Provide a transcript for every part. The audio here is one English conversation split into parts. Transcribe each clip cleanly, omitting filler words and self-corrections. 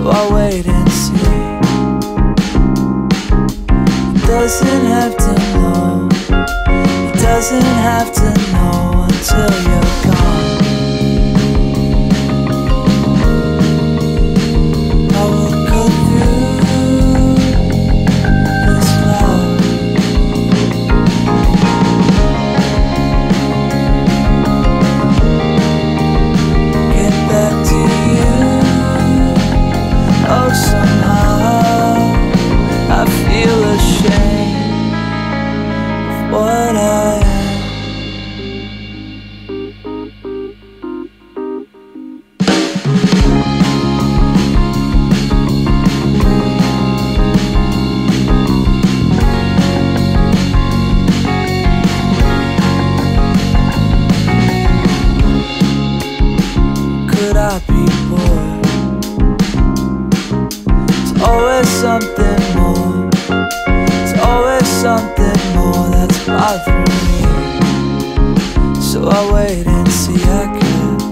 so I wait and see. He doesn't have to know, he doesn't have to know until you're gone. I will go through this cloud. Get back to you. Oh, somehow I feel ashamed of what I am. Could I be bored? There's always something more. There's always something more that's bothering me. So I wait and see, I guess.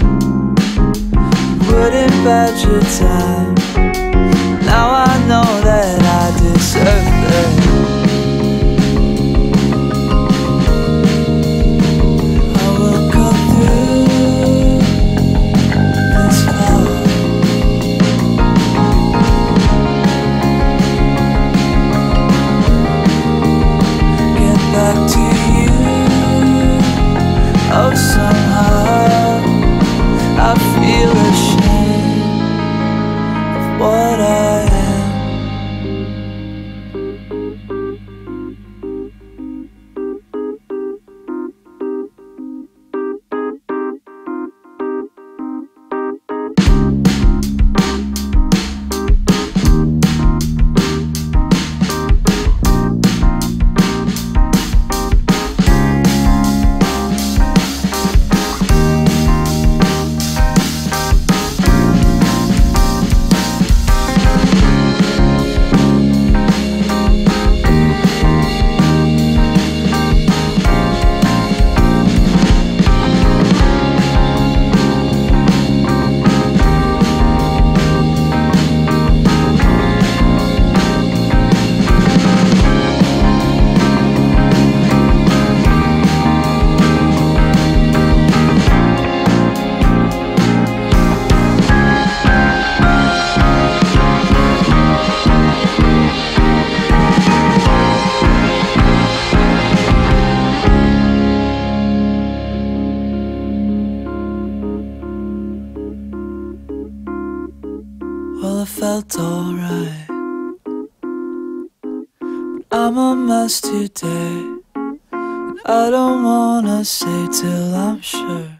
Wouldn't bide your time. Now I know that I deserve that. Back to you. Oh, somehow I feel ashamed of what I am. Well, it felt alright, but I'm a mess today. I don't wanna say till I'm sure.